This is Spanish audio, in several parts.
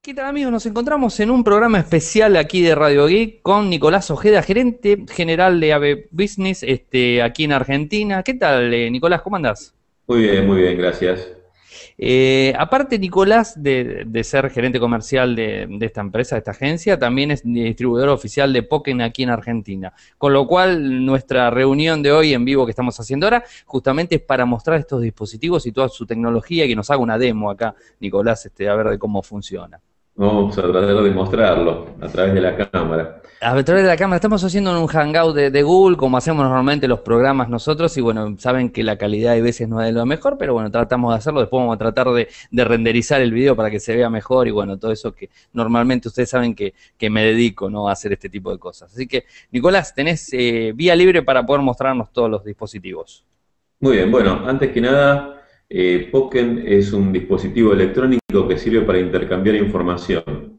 ¿Qué tal, amigos? Nos encontramos en un programa especial aquí de Radio Geek con Nicolás Ojeda, gerente general de AVE Business, aquí en Argentina. ¿Qué tal, Nicolás? ¿Cómo andás? Muy bien, gracias. Aparte, Nicolás, de ser gerente comercial de esta empresa, de esta agencia, también es distribuidor oficial de Pokémon aquí en Argentina. Con lo cual, nuestra reunión de hoy en vivo que estamos haciendo ahora, justamente es para mostrar estos dispositivos y toda su tecnología y que nos haga una demo acá, Nicolás, a ver de cómo funciona. Vamos a tratar de mostrarlo a través de la cámara. A través de la cámara, estamos haciendo un hangout de Google, como hacemos normalmente los programas nosotros, y bueno, saben que la calidad a veces no es de lo mejor, pero bueno, tratamos de hacerlo, después vamos a tratar de renderizar el video para que se vea mejor, y bueno, todo eso que normalmente ustedes saben que me dedico, ¿no?, a hacer este tipo de cosas. Así que, Nicolás, tenés vía libre para poder mostrarnos todos los dispositivos. Muy bien, bueno, antes que nada, Poken es un dispositivo electrónico que sirve para intercambiar información.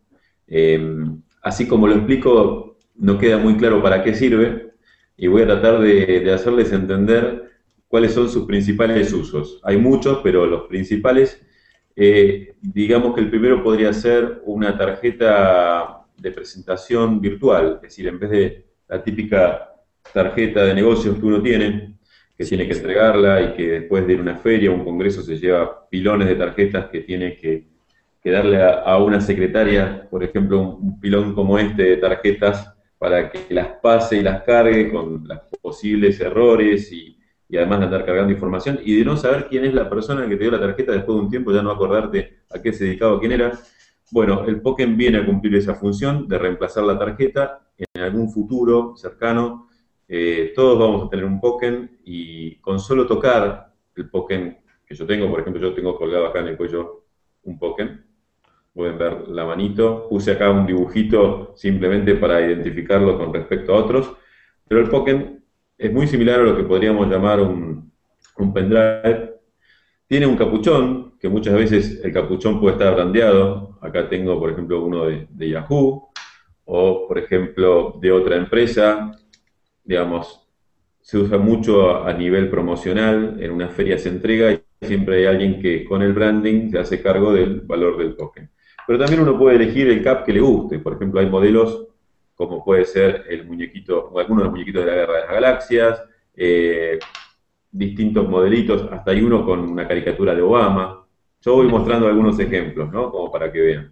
Así como lo explico, no queda muy claro para qué sirve y voy a tratar de hacerles entender cuáles son sus principales usos. Hay muchos, pero los principales, digamos que el primero podría ser una tarjeta de presentación virtual, es decir, en vez de la típica tarjeta de negocios que uno tiene, que tiene que Sí. entregarla y que después de ir a una feria o un congreso se lleva pilones de tarjetas que tiene que darle a una secretaria, por ejemplo, un pilón como este de tarjetas para que las pase y las cargue con los posibles errores y además de andar cargando información y de no saber quién es la persona que te dio la tarjeta después de un tiempo, ya no acordarte a qué se dedicaba, quién era. Bueno, el Pokémon viene a cumplir esa función de reemplazar la tarjeta en algún futuro cercano. Todos vamos a tener un Pokémon y con solo tocar el Pokémon que yo tengo, por ejemplo, yo tengo colgado acá en el cuello un Pokémon. Pueden ver la manito. Puse acá un dibujito simplemente para identificarlo con respecto a otros. Pero el Pokémon es muy similar a lo que podríamos llamar un pendrive. Tiene un capuchón, que muchas veces el capuchón puede estar brandeado. Acá tengo, por ejemplo, uno de Yahoo, o por ejemplo de otra empresa. Digamos, se usa mucho a nivel promocional, en una feria se entrega y siempre hay alguien que con el branding se hace cargo del valor del token. Pero también uno puede elegir el cap que le guste. Por ejemplo, hay modelos como puede ser el muñequito, o algunos de los muñequitos de la Guerra de las Galaxias, eh, distintos modelitos, hasta hay uno con una caricatura de Obama. Yo voy Mira. mostrando algunos ejemplos, ¿no? Como para que vean.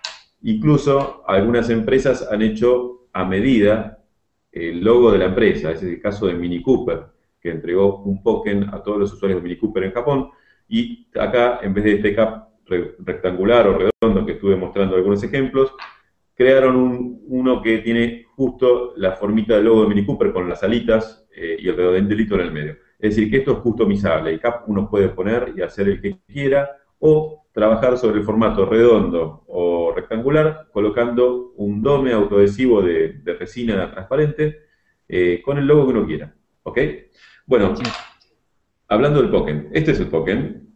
Incluso algunas empresas han hecho a medida el logo de la empresa. Ese es el caso de Mini Cooper, que entregó un Pokémon a todos los usuarios de Mini Cooper en Japón. Y acá, en vez de este cap rectangular o redondo que estuve mostrando algunos ejemplos, crearon uno que tiene justo la formita del logo de Mini Cooper con las alitas y el redondelito en el medio. Es decir, que esto es customizable. El cap uno puede poner y hacer el que quiera o trabajar sobre el formato redondo o rectangular colocando un dome autoadhesivo de resina transparente con el logo que uno quiera. ¿Ok? Bueno, Sí. hablando del Pokémon, este es el Pokémon.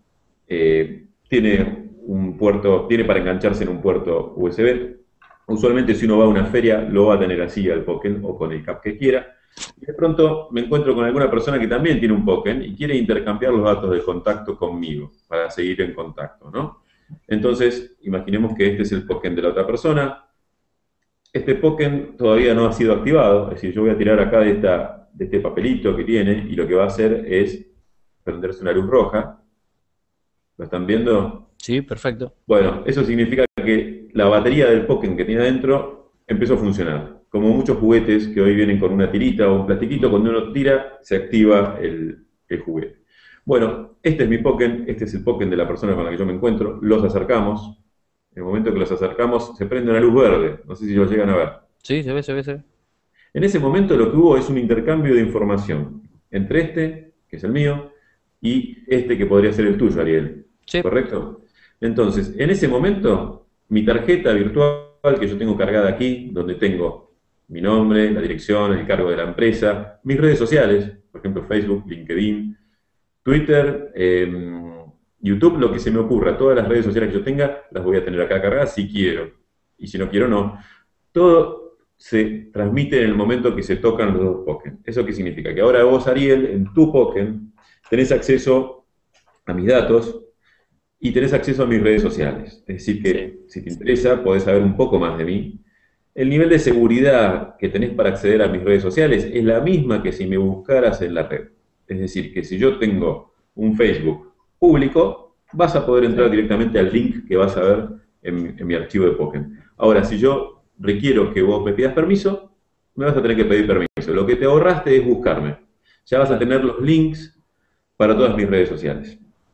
Tiene un puerto, tiene para engancharse en un puerto USB. Usualmente si uno va a una feria lo va a tener así al Pokémon o con el cap que quiera. Y de pronto me encuentro con alguna persona que también tiene un Pokémon y quiere intercambiar los datos de contacto conmigo para seguir en contacto, ¿no? Entonces, imaginemos que este es el Pokémon de la otra persona. Este Pokémon todavía no ha sido activado, es decir, yo voy a tirar acá de este papelito que tiene y lo que va a hacer es prenderse una luz roja. ¿Lo están viendo? Sí, perfecto. Bueno, eso significa que la batería del Pokémon que tiene adentro empezó a funcionar. Como muchos juguetes que hoy vienen con una tirita o un plastiquito, cuando uno tira, se activa el juguete. Bueno, este es mi Pokémon, este es el Pokémon de la persona con la que yo me encuentro. Los acercamos. En el momento que los acercamos, se prende una luz verde. No sé si lo llegan a ver. Sí, se ve, se ve, se ve. En ese momento lo que hubo es un intercambio de información entre este, que es el mío, y este que podría ser el tuyo, Ariel. Sí. ¿Correcto? Entonces, en ese momento, mi tarjeta virtual que yo tengo cargada aquí, donde tengo mi nombre, la dirección, el cargo de la empresa, mis redes sociales, por ejemplo Facebook, LinkedIn, Twitter, YouTube, lo que se me ocurra, todas las redes sociales que yo tenga, las voy a tener acá cargadas si quiero. Y si no quiero, no. Todo se transmite en el momento que se tocan los dos Pokémon. ¿Eso qué significa? Que ahora vos, Ariel, en tu Pokémon, tenés acceso a mis datos, y tenés acceso a mis redes sociales. Es decir, Sí, que si te interesa, podés saber un poco más de mí. El nivel de seguridad que tenés para acceder a mis redes sociales es la misma que si me buscaras en la red. Es decir, que si yo tengo un Facebook público, vas a poder entrar sí. directamente al link que vas a ver en mi archivo de Pokémon. Ahora, si yo requiero que vos me pidas permiso, me vas a tener que pedir permiso. Lo que te ahorraste es buscarme. Ya vas a Claro. tener los links para todas mis redes sociales.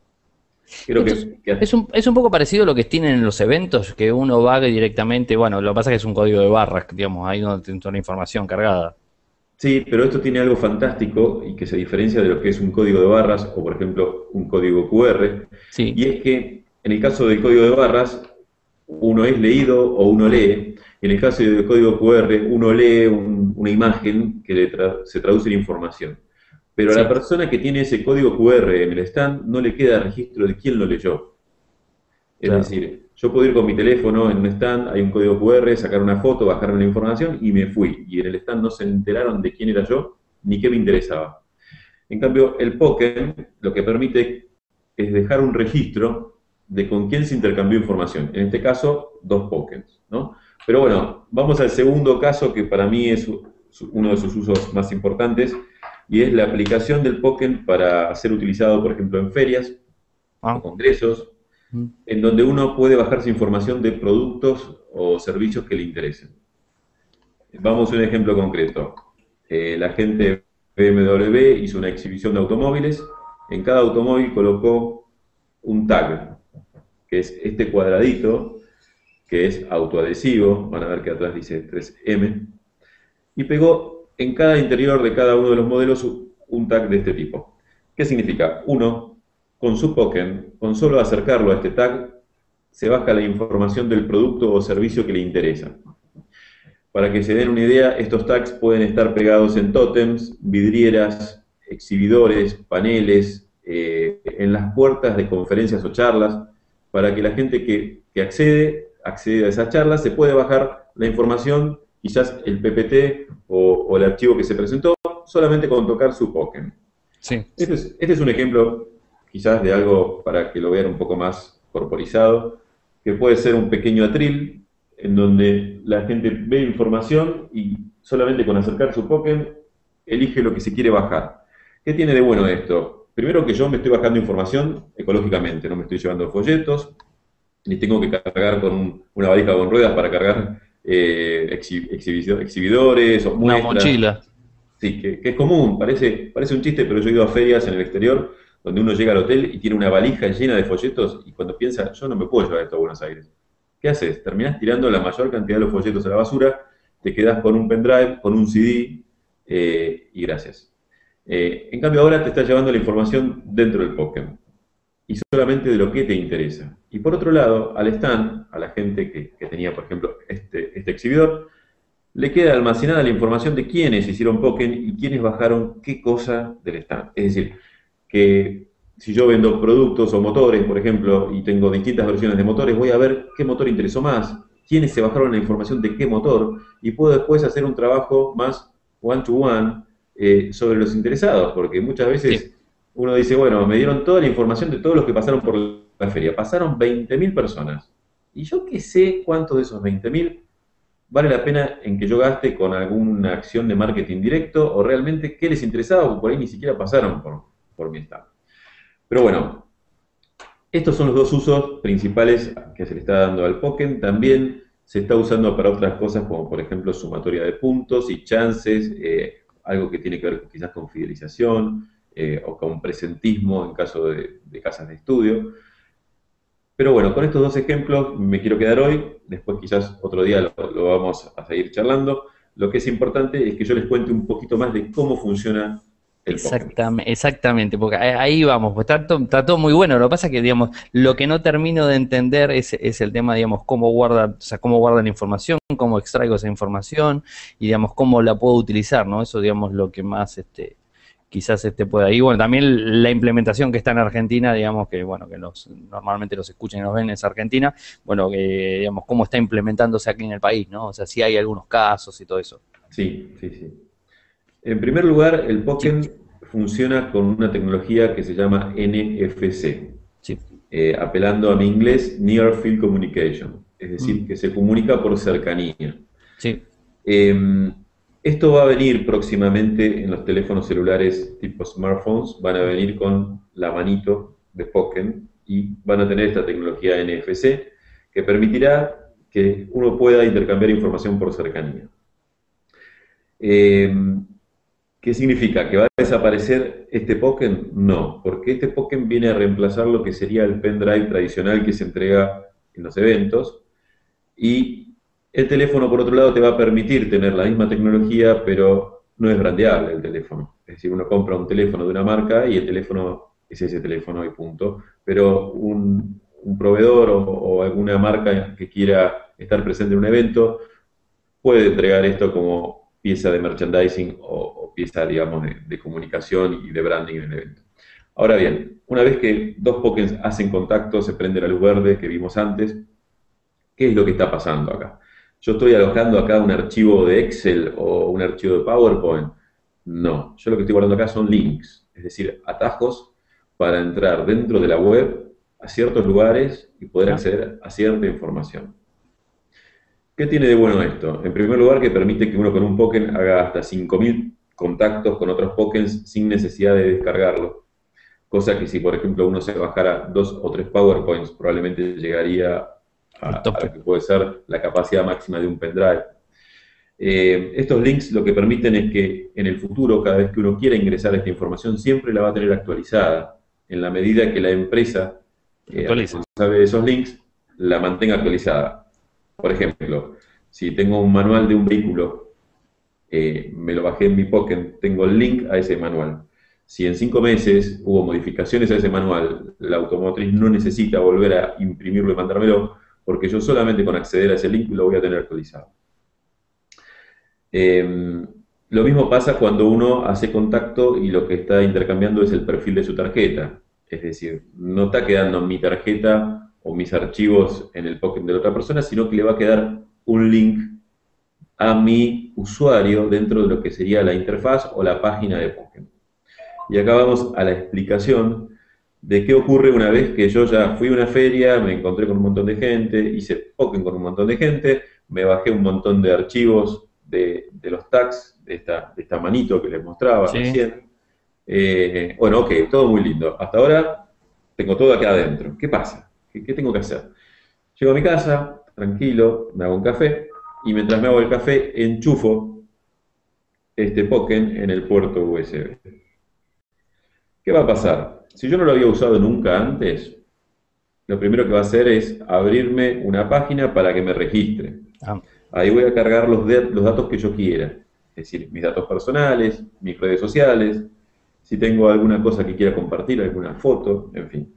Creo Esto que es un poco parecido a lo que tienen en los eventos, que uno va directamente, bueno, lo que pasa es que es un código de barras, digamos, ahí donde tiene toda la información cargada. sí, pero esto tiene algo fantástico y que se diferencia de lo que es un código de barras o, por ejemplo, un código QR, Sí, y es que en el caso del código de barras, uno es leído o uno lee, y en el caso del código QR, uno lee una imagen que se traduce en información. Pero a la sí, persona que tiene ese código QR en el stand no le queda registro de quién lo leyó. Es claro. decir, yo puedo ir con mi teléfono en un stand, hay un código QR, sacar una foto, bajarme la información y me fui. Y en el stand no se enteraron de quién era yo ni qué me interesaba. En cambio, el Pokémon lo que permite es dejar un registro de con quién se intercambió información. En este caso, dos Pokémon, ¿no? Pero bueno, vamos al segundo caso que para mí es uno de sus usos más importantes y es la aplicación del Pokémon para ser utilizado, por ejemplo, en ferias o Ah, congresos mm, en donde uno puede bajarse información de productos o servicios que le interesen. Vamos a un ejemplo concreto. La gente de BMW hizo una exhibición de automóviles. En cada automóvil colocó un tag, que es este cuadradito, que es autoadhesivo. Van a ver que atrás dice 3M. Y pegó en cada interior de cada uno de los modelos un tag de este tipo. ¿Qué significa? Uno, con su Pokémon, con solo acercarlo a este tag, se baja la información del producto o servicio que le interesa. Para que se den una idea, estos tags pueden estar pegados en tótems, vidrieras, exhibidores, paneles, en las puertas de conferencias o charlas, para que la gente que accede a esas charlas, se puede bajar la información, quizás el PPT o el archivo que se presentó, solamente con tocar su Pokémon. sí. Este es un ejemplo quizás de algo para que lo vean un poco más corporizado, que puede ser un pequeño atril en donde la gente ve información y solamente con acercar su Pokémon elige lo que se quiere bajar. ¿Qué tiene de bueno esto? Primero que yo me estoy bajando información ecológicamente, no me estoy llevando folletos, ni tengo que cargar con una valija con ruedas para cargar exhibidores o Una muestras. mochila. Sí, que es común, parece un chiste, pero yo he ido a ferias en el exterior donde uno llega al hotel y tiene una valija llena de folletos y cuando piensa, yo no me puedo llevar esto a Buenos Aires. ¿Qué haces? Terminás tirando la mayor cantidad de los folletos a la basura, te quedás con un pendrive, con un CD y gracias. En cambio ahora te estás llevando la información dentro del Pokémon y solamente de lo que te interesa. Y por otro lado, al stand, a la gente que tenía, por ejemplo, este exhibidor, le queda almacenada la información de quiénes hicieron Pokémon y quiénes bajaron qué cosa del stand. Es decir, que si yo vendo productos o motores, por ejemplo, y tengo distintas versiones de motores, voy a ver qué motor interesó más, quiénes se bajaron la información de qué motor, y puedo después hacer un trabajo más one-to-one sobre los interesados, porque muchas Sí. veces uno dice, bueno, me dieron toda la información de todos los que pasaron por la feria. Pasaron 20.000 personas. Y yo qué sé cuántos de esos 20.000 vale la pena en que yo gaste con alguna acción de marketing directo o realmente qué les interesaba o por ahí ni siquiera pasaron por mi stand. Pero bueno, estos son los dos usos principales que se le está dando al Pokémon. También se está usando para otras cosas como por ejemplo sumatoria de puntos y chances, algo que tiene que ver quizás con fidelización o con presentismo en caso de casas de estudio. Pero bueno, con estos dos ejemplos me quiero quedar hoy, después quizás otro día lo vamos a seguir charlando. Lo que es importante es que yo les cuente un poquito más de cómo funciona el Pokémon. Exactamente, exactamente, porque ahí vamos, pues está todo muy bueno. Lo que pasa es que, digamos, lo que no termino de entender es el tema, digamos, cómo guarda, o sea, cómo guarda la información, cómo extraigo esa información y, digamos, cómo la puedo utilizar, ¿no? Eso, digamos, lo que más, quizás pueda. Y bueno, también la implementación que está en Argentina, digamos, que, bueno, que normalmente los escuchan y nos ven es Argentina, bueno, que, digamos, cómo está implementándose aquí en el país, ¿no? O sea, si hay algunos casos y todo eso. Sí, sí, sí. En primer lugar, el Sí, Pokémon funciona con una tecnología que se llama NFC. sí, apelando a mi inglés, Near Field Communication, es decir, que se comunica por cercanía. Sí. Esto va a venir próximamente en los teléfonos celulares tipo smartphones, van a venir con la manito de Poken y van a tener esta tecnología NFC que permitirá que uno pueda intercambiar información por cercanía. ¿Qué significa? ¿Que va a desaparecer este Poken? No, porque este Poken viene a reemplazar lo que sería el pendrive tradicional que se entrega en los eventos, y el teléfono, por otro lado, te va a permitir tener la misma tecnología, pero no es brandeable el teléfono. Es decir, uno compra un teléfono de una marca y el teléfono es ese teléfono y punto. Pero un proveedor o alguna marca que quiera estar presente en un evento puede entregar esto como pieza de merchandising o pieza, digamos, de comunicación y de branding en el evento. Ahora bien, una vez que dos tokens hacen contacto, se prende la luz verde que vimos antes. ¿Qué es lo que está pasando acá? ¿Yo estoy alojando acá un archivo de Excel o un archivo de PowerPoint? No, yo lo que estoy guardando acá son links, es decir, atajos para entrar dentro de la web a ciertos lugares y poder acceder a cierta información. ¿Qué tiene de bueno esto? En primer lugar, que permite que uno con un token haga hasta 5.000 contactos con otros tokens sin necesidad de descargarlo. Cosa que si, por ejemplo, uno se bajara 2 o 3 PowerPoints, probablemente llegaría a lo que puede ser la capacidad máxima de un pendrive. Estos links lo que permiten es que en el futuro, cada vez que uno quiera ingresar esta información, siempre la va a tener actualizada, en la medida que la empresa responsable de esos links la mantenga actualizada. Por ejemplo, si tengo un manual de un vehículo, me lo bajé en mi Pocket, tengo el link a ese manual. Si en 5 meses hubo modificaciones a ese manual, la automotriz no necesita volver a imprimirlo y mandármelo, porque yo solamente con acceder a ese link lo voy a tener actualizado. Lo mismo pasa cuando uno hace contacto y lo que está intercambiando es el perfil de su tarjeta. Es decir, no está quedando mi tarjeta o mis archivos en el Pocket de la otra persona, sino que le va a quedar un link a mi usuario dentro de lo que sería la interfaz o la página de Pocket. Y acá vamos a la explicación de qué ocurre una vez que yo ya fui a una feria, me encontré con un montón de gente, hice Pocket con un montón de gente, me bajé un montón de archivos de los tags, de esta manito que les mostraba recién. Bueno, ok, todo muy lindo. Hasta ahora tengo todo acá adentro. ¿Qué pasa? ¿Qué tengo que hacer? Llego a mi casa, tranquilo, me hago un café, y mientras me hago el café, enchufo este Pocket en el puerto USB. ¿Qué va a pasar? Si yo no lo había usado nunca antes, lo primero que va a hacer es abrirme una página para que me registre. Ahí voy a cargar los datos que yo quiera, es decir, mis datos personales, mis redes sociales, si tengo alguna cosa que quiera compartir, alguna foto, en fin.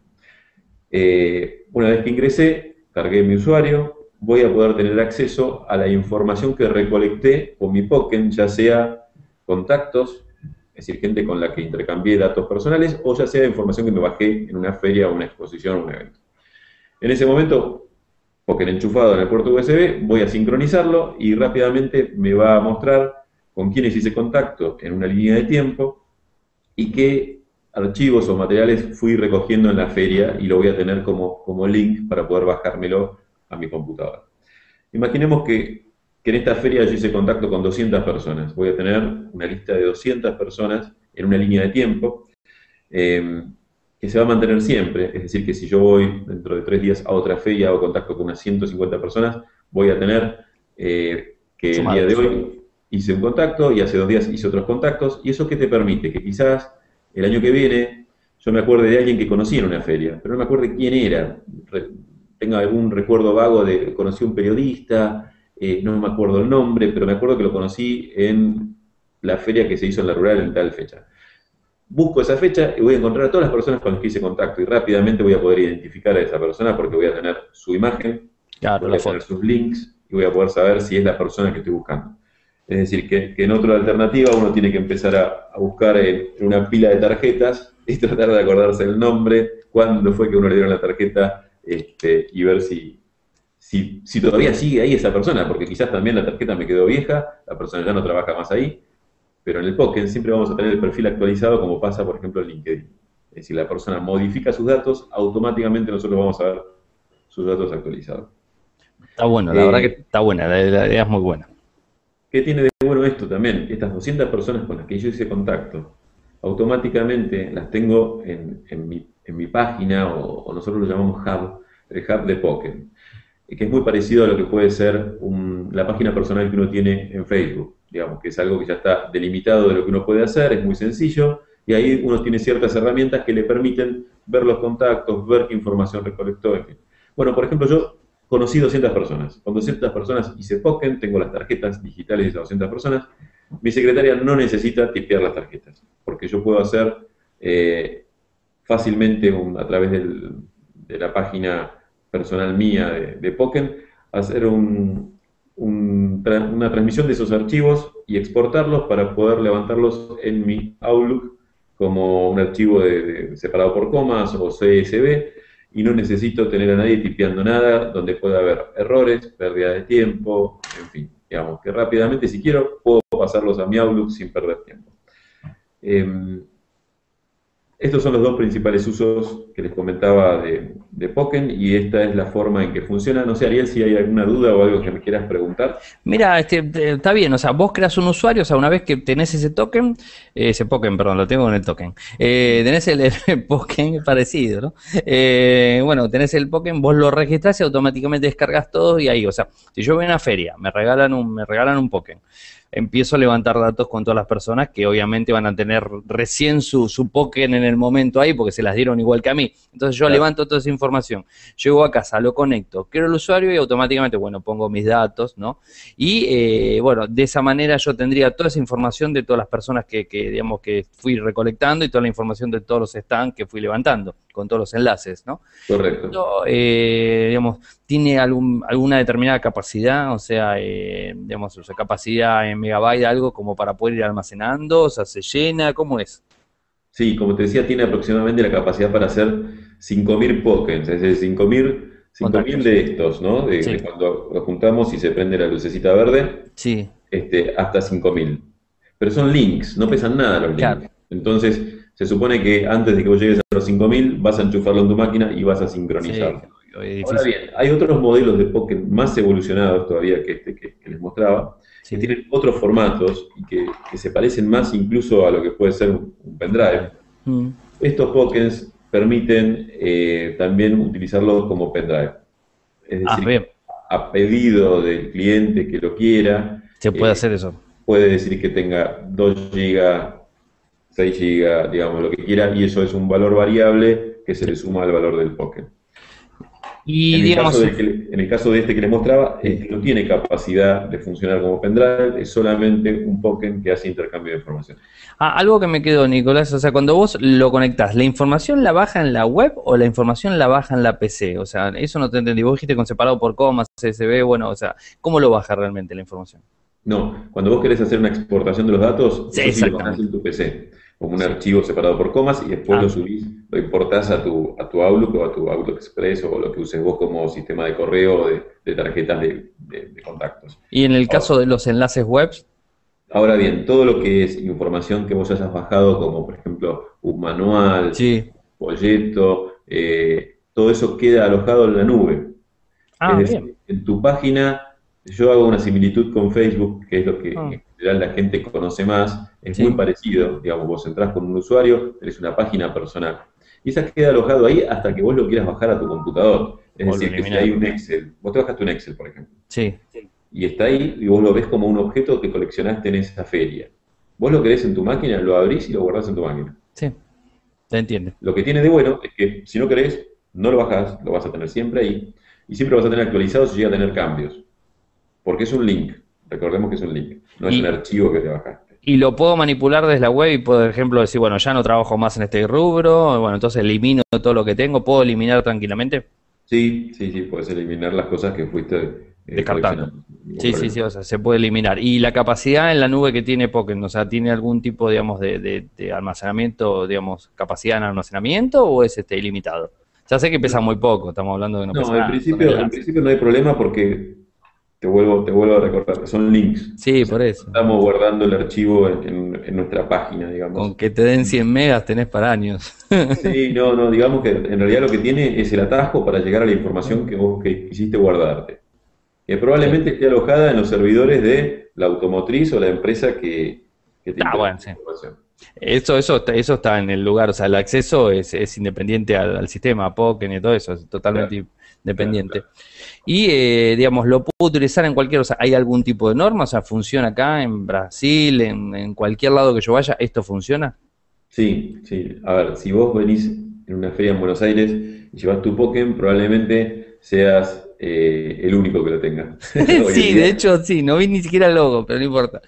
Una vez que ingresé, cargué mi usuario, voy a poder tener acceso a la información que recolecté con mi Pocket, ya sea contactos, es decir, gente con la que intercambié datos personales, o ya sea información que me bajé en una feria, una exposición o un evento. En ese momento, Pocket enchufado en el puerto USB, voy a sincronizarlo y rápidamente me va a mostrar con quiénes hice contacto en una línea de tiempo y qué archivos o materiales fui recogiendo en la feria, y lo voy a tener como link para poder bajármelo a mi computadora. Imaginemos que en esta feria yo hice contacto con 200 personas. Voy a tener una lista de 200 personas en una línea de tiempo que se va a mantener siempre. Es decir, que si yo voy dentro de 3 días a otra feria, hago contacto con unas 150 personas, voy a tener que el día de hoy hice un contacto y hace 2 días hice otros contactos. ¿Y eso qué te permite? Que quizás el año que viene yo me acuerde de alguien que conocí en una feria, pero no me acuerde quién era. Tenga algún recuerdo vago de conocí a un periodista, no me acuerdo el nombre, pero me acuerdo que lo conocí en la feria que se hizo en la rural en tal fecha. Busco esa fecha y voy a encontrar a todas las personas con las que hice contacto, y rápidamente voy a poder identificar a esa persona porque voy a tener su imagen, voy a tener sus links y voy a poder saber si es la persona que estoy buscando. Es decir, que en otra alternativa uno tiene que empezar a buscar en una pila de tarjetas y tratar de acordarse el nombre, cuándo fue que uno le dieron la tarjeta, y ver si todavía sigue ahí esa persona, porque quizás también la tarjeta me quedó vieja, la persona ya no trabaja más ahí, pero en el Pocket siempre vamos a tener el perfil actualizado, como pasa, por ejemplo, en LinkedIn. Es decir, la persona modifica sus datos, automáticamente nosotros vamos a ver sus datos actualizados. Está bueno, la verdad que está buena, la idea es muy buena. ¿Qué tiene de bueno esto también? Estas 200 personas con las que yo hice contacto, automáticamente las tengo en mi página, o nosotros lo llamamos hub, el hub de Pokémon, que es muy parecido a lo que puede ser la página personal que uno tiene en Facebook, digamos, que es algo que ya está delimitado de lo que uno puede hacer, es muy sencillo, y ahí uno tiene ciertas herramientas que le permiten ver los contactos, ver qué información recolectó, en fin. Bueno, por ejemplo, yo conocí 200 personas. Con 200 personas hice Pokémon, tengo las tarjetas digitales de esas 200 personas. Mi secretaria no necesita tipear las tarjetas, porque yo puedo hacer fácilmente a través de la página personal mía de Pokémon, hacer una transmisión de esos archivos y exportarlos para poder levantarlos en mi Outlook como un archivo separado por comas o CSV, y no necesito tener a nadie tipeando nada, donde pueda haber errores, pérdida de tiempo, en fin, digamos que rápidamente, si quiero, puedo pasarlos a mi Outlook sin perder tiempo. Estos son los dos principales usos que les comentaba de Pokémon, y esta es la forma en que funciona. No sé, Ariel, si hay alguna duda o algo que me quieras preguntar. Mira, está bien, o sea, vos creas un usuario, o sea, una vez que tenés ese token, perdón, lo tengo en el token, tenés el Pokémon parecido, ¿no? Bueno, tenés el Pokémon, vos lo registrás y automáticamente descargas todo, y ahí, o sea, si yo voy a una feria, me regalan un Pokémon, empiezo a levantar datos con todas las personas que obviamente van a tener recién su Pokémon en el momento ahí, porque se las dieron igual que a mí. Entonces yo levanto toda esa información, llego a casa, lo conecto, creo el usuario y automáticamente, bueno, pongo mis datos, ¿no? Y bueno, de esa manera yo tendría toda esa información de todas las personas digamos, que fui recolectando, y toda la información de todos los stands que fui levantando, con todos los enlaces, ¿no? Correcto. Esto, digamos, ¿tiene alguna determinada capacidad? O sea, digamos, o sea, capacidad en megabyte, algo como para poder ir almacenando, o sea, ¿se llena? ¿Cómo es? Sí, como te decía, tiene aproximadamente la capacidad para hacer 5.000 Pokémon, es decir, 5.000 de estos, ¿no? Sí. De cuando los juntamos y se prende la lucecita verde, Sí. hasta 5.000. Pero son links, no pesan nada los links. Claro. Entonces, se supone que antes de que vos llegues a los 5.000, vas a enchufarlo en tu máquina y vas a sincronizarlo. Sí, ahora bien, hay otros modelos de Pokémon más evolucionados todavía que que les mostraba, sí, que tienen otros formatos y que se parecen más incluso a lo que puede ser un pendrive. Estos Pokémon permiten también utilizarlos como pendrive. Es decir, bien. a pedido del cliente que lo quiera, Se puede hacer eso. puede decir que tenga 2 GB, 6 GB, digamos, lo que quiera, y eso es un valor variable que se le suma al valor del Pokémon. Y En el, digamos, en el caso de este que les mostraba, no tiene capacidad de funcionar como pendrive, es solamente un Pokémon que hace intercambio de información. algo que me quedó, Nicolás, o sea, cuando vos lo conectás, ¿la información la baja en la web o la información la baja en la PC? O sea, eso no te entendí. Vos dijiste con separado por comas, CSV, bueno, o sea, ¿cómo lo baja realmente la información? No, cuando vos querés hacer una exportación de los datos, Sí, eso sí lo bajás en tu PC, como un archivo separado por comas, y después lo subís, lo importás a tu Outlook o a tu Outlook Express o lo que uses vos como sistema de correo o de tarjetas de contactos. Y en el caso de los enlaces web. Ahora bien, todo lo que es información que vos hayas bajado, como por ejemplo un manual, Sí. folleto, todo eso queda alojado en la nube. Es decir, Bien. en tu página, yo hago una similitud con Facebook, que es lo que en general la gente conoce más, es muy parecido. Digamos, vos entrás con un usuario, tenés una página personal, y esa queda alojado ahí hasta que vos lo quieras bajar a tu computador. Es decir, que si hay un Excel, vos te bajaste un Excel, por ejemplo. Sí. Y está ahí, y vos lo ves como un objeto que coleccionaste en esa feria. Vos lo querés en tu máquina, lo abrís y lo guardás en tu máquina. Sí, te entiendo. Lo que tiene de bueno es que si no querés, no lo bajás, lo vas a tener siempre ahí, y siempre lo vas a tener actualizado si llega a tener cambios. Porque es un link, recordemos que es un link, no es un archivo que te bajaste. Y lo puedo manipular desde la web y, por ejemplo, decir, bueno, ya no trabajo más en este rubro, bueno, entonces elimino todo lo que tengo, ¿puedo eliminar tranquilamente? Sí, puedes eliminar las cosas que fuiste descartando. Sí, o sea, se puede eliminar. ¿Y la capacidad en la nube que tiene Pokémon? O sea, ¿tiene algún tipo, digamos, de almacenamiento, digamos, capacidad en almacenamiento o es ilimitado? Ya sé que pesa muy poco, estamos hablando de que no pesa nada. En principio no hay problema porque te vuelvo a recordar, son links. O Sí, sea, por no eso. estamos guardando el archivo en nuestra página, Con digamos. que te den 100 megas tenés para años. Sí, no, no, digamos que en realidad lo que tiene es el atajo para llegar a la información que vos que quisiste guardarte, que Sí. probablemente esté alojada en los servidores de la automotriz o la empresa que te Ah, interesa bueno, la sí. información. Eso está en el lugar, o sea, el acceso es independiente al sistema, a Pokémon y todo eso, es Claro, totalmente claro, independiente. claro. Y, digamos, lo puedo utilizar en cualquier, o sea, ¿hay algún tipo de norma? O sea, ¿funciona acá, en Brasil, en cualquier lado que yo vaya? ¿Esto funciona? Sí, sí. A ver, si vos venís en una feria en Buenos Aires y llevas tu Pokémon, probablemente seas el único que lo tenga hoy en Sí, de día. hecho, sí, no vi ni siquiera el logo, pero no importa.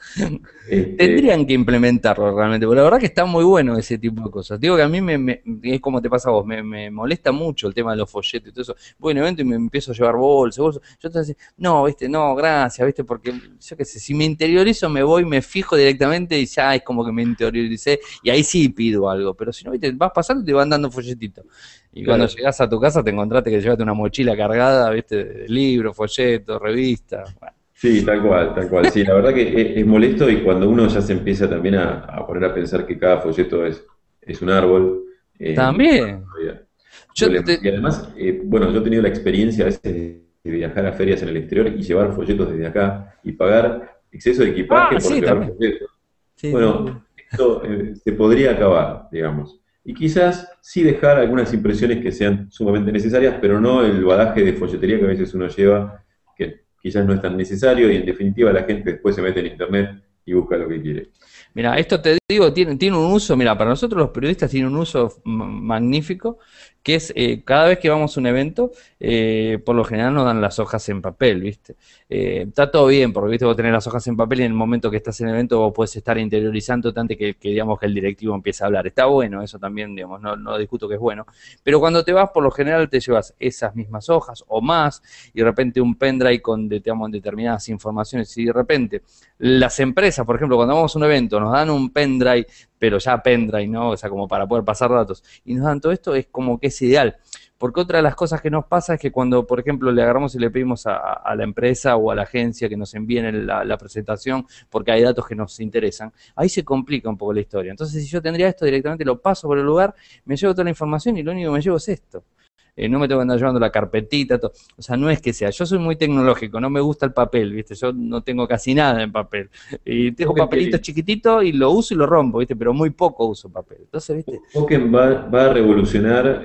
Este, Tendrían que implementarlo realmente, porque la verdad que está muy bueno ese tipo de cosas. Digo que a mí es como te pasa a vos, me molesta mucho el tema de los folletos y todo eso. Voy a un evento y me empiezo a llevar bolsa. Yo te decía, no, viste, no, gracias, viste, porque yo qué sé, si me interiorizo me voy, me fijo directamente y ya es como que me interioricé y ahí sí pido algo, pero si no, viste, vas pasando y te van dando folletitos. Y cuando claro, llegas a tu casa te encontraste que llevaste una mochila cargada, viste, de libros, folletos, revistas. Bueno. sí, tal cual, tal cual. Sí, la verdad que es molesto y cuando uno ya se empieza también a poner a pensar que cada folleto es un árbol, mucho más También. todavía. Yo Duele más. te, Y además, bueno, yo he tenido la experiencia a veces de viajar a ferias en el exterior y llevar folletos desde acá y pagar exceso de equipaje Ah, por sí, llevar también. folletos. Sí, sí, sí. Bueno, esto se podría acabar, digamos. Y quizás sí dejar algunas impresiones que sean sumamente necesarias, pero no el badaje de folletería que a veces uno lleva, que quizás no es tan necesario y en definitiva la gente después se mete en internet y busca lo que quiere. Mira, Eh, esto te digo, tiene un uso, mira, para nosotros los periodistas tiene un uso magnífico, que es cada vez que vamos a un evento, por lo general nos dan las hojas en papel, ¿viste? Está todo bien, porque viste vos tenés las hojas en papel y en el momento que estás en el evento vos puedes estar interiorizando tanto que digamos que el directivo empieza a hablar. Está bueno, eso también, digamos, no discuto que es bueno. Pero cuando te vas, por lo general te llevas esas mismas hojas o más, y de repente un pendrive con digamos, determinadas informaciones, y de repente las empresas, por ejemplo, cuando vamos a un evento, nos dan un pendrive, pero ya pendrive, ¿no? O sea, como para poder pasar datos, y nos dan todo esto, es como que es ideal. Porque otra de las cosas que nos pasa es que cuando, por ejemplo, le agarramos y le pedimos a la empresa o a la agencia que nos envíen la presentación porque hay datos que nos interesan, ahí se complica un poco la historia. Entonces, si yo tendría esto directamente, lo paso por el lugar, me llevo toda la información y lo único que me llevo es esto. No me tengo que andar llevando la carpetita, todo. O sea, no es que sea, yo soy muy tecnológico, no me gusta el papel, ¿viste? Yo no tengo casi nada en papel. Y tengo Pocket, papelitos chiquititos y lo uso y lo rompo, ¿viste? Pero muy poco uso papel. Entonces, ¿viste? Pocket va a revolucionar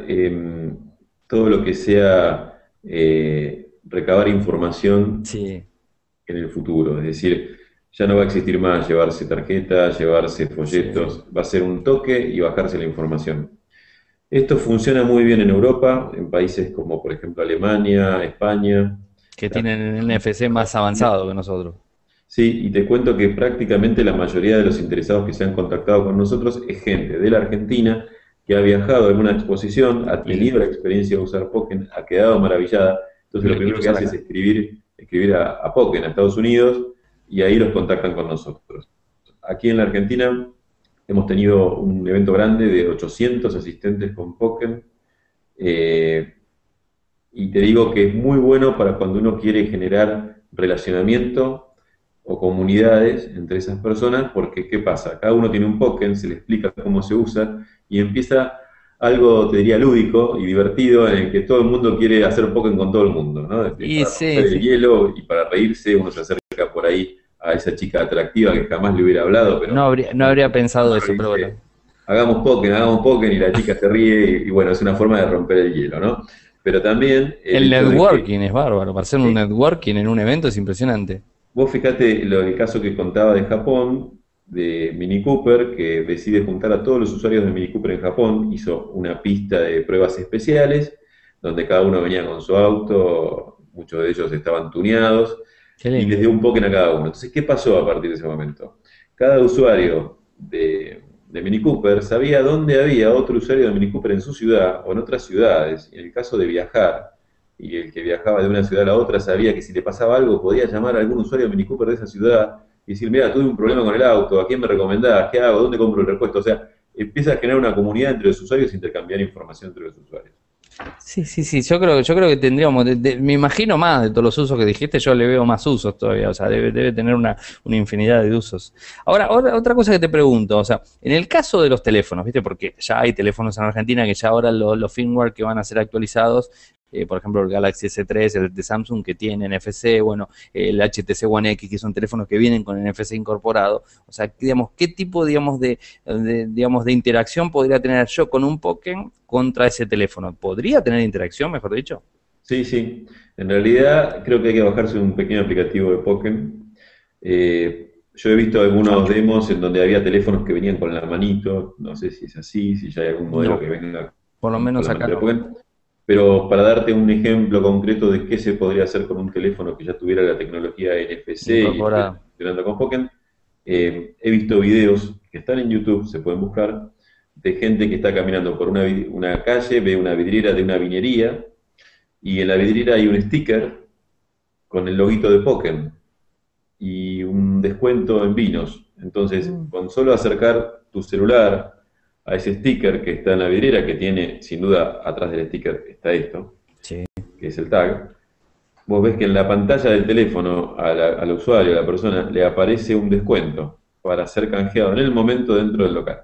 todo lo que sea recabar información Sí, en el futuro. Es decir, ya no va a existir más llevarse tarjetas, llevarse sí. folletos, va a ser un toque y bajarse la información. Esto funciona muy bien en Europa, en países como por ejemplo Alemania, España, Que tienen el NFC más Argentina. avanzado que nosotros. Sí, y te cuento que prácticamente la mayoría de los interesados que se han contactado con nosotros es gente de la Argentina que ha viajado a alguna exposición, ha Y, tenido la experiencia de usar Pokémon, ha quedado maravillada. Entonces lo y lo primero que usan hace es acá. escribir a Pokémon, a Estados Unidos, y ahí los contactan con nosotros. Aquí en la Argentina hemos tenido un evento grande de 800 asistentes con Pokémon. eh, y te digo que es muy bueno para cuando uno quiere generar relacionamiento o comunidades entre esas personas, porque ¿qué pasa? Cada uno tiene un Pokémon, se le explica cómo se usa y empieza algo, te diría, lúdico y divertido en el que todo el mundo quiere hacer Pokémon con todo el mundo, ¿no? Y Para sí, romper el sí. hielo y para reírse, uno se acerca por ahí a esa chica atractiva que jamás le hubiera hablado, pero No uno habría con pensado mano le eso, pero dice, bueno. hagamos Pokémon, y la chica se ríe, y bueno, es una forma de romper el hielo, ¿no? Pero también el El hecho de que networking es bárbaro. Para hacer un sí, networking en un evento es impresionante. vos fijate el caso que contaba de Japón, de Mini Cooper, que decide juntar a todos los usuarios de Mini Cooper en Japón, hizo una pista de pruebas especiales, donde cada uno venía con su auto, muchos de ellos estaban tuneados, Qué y les lindo. dio un Pokémon a cada uno. Entonces, ¿qué pasó a partir de ese momento? Cada usuario de Mini Cooper sabía dónde había otro usuario de Mini Cooper en su ciudad o en otras ciudades. Y en el caso de viajar, y el que viajaba de una ciudad a la otra sabía que si le pasaba algo podía llamar a algún usuario de Mini Cooper de esa ciudad y decir, mira, tuve un problema con el auto, ¿a quién me recomendás? ¿Qué hago? ¿Dónde compro el repuesto? O sea, empieza a generar una comunidad entre los usuarios e intercambiar información entre los usuarios. Sí, sí, sí, yo creo que tendríamos, me imagino más de todos los usos que dijiste, yo le veo más usos todavía, o sea, debe tener una infinidad de usos. Ahora, otra cosa que te pregunto, o sea, en el caso de los teléfonos, ¿viste? Porque ya hay teléfonos en Argentina que ya ahora los firmware que van a ser actualizados, por ejemplo, el Galaxy S3, el de Samsung que tiene NFC, bueno, el HTC One X, que son teléfonos que vienen con NFC incorporado, o sea, digamos, ¿qué tipo, digamos, digamos, de interacción podría tener yo con un Pokémon contra ese teléfono? ¿Podría tener interacción, mejor dicho? Sí, sí. En realidad creo que hay que bajarse un pequeño aplicativo de Pokémon. Yo he visto algunos demos en donde había teléfonos que venían con la manito. No sé si es así, si ya hay algún modelo que No, venga por lo con menos la acá manito de no. Pokémon. Pero para darte un ejemplo concreto de qué se podría hacer con un teléfono que ya tuviera la tecnología NFC y estuviera Incorporado. funcionando con Pokémon, he visto videos que están en YouTube, se pueden buscar, de gente que está caminando por una calle, ve una vidriera de una vinería y en la vidriera hay un sticker con el loguito de Pokémon y un descuento en vinos. Entonces, Mm. con solo acercar tu celular a ese sticker que está en la vidriera, que tiene, sin duda, atrás del sticker está esto, Sí. que es el tag, vos ves que en la pantalla del teléfono al usuario, a la persona, le aparece un descuento para ser canjeado en el momento dentro del local.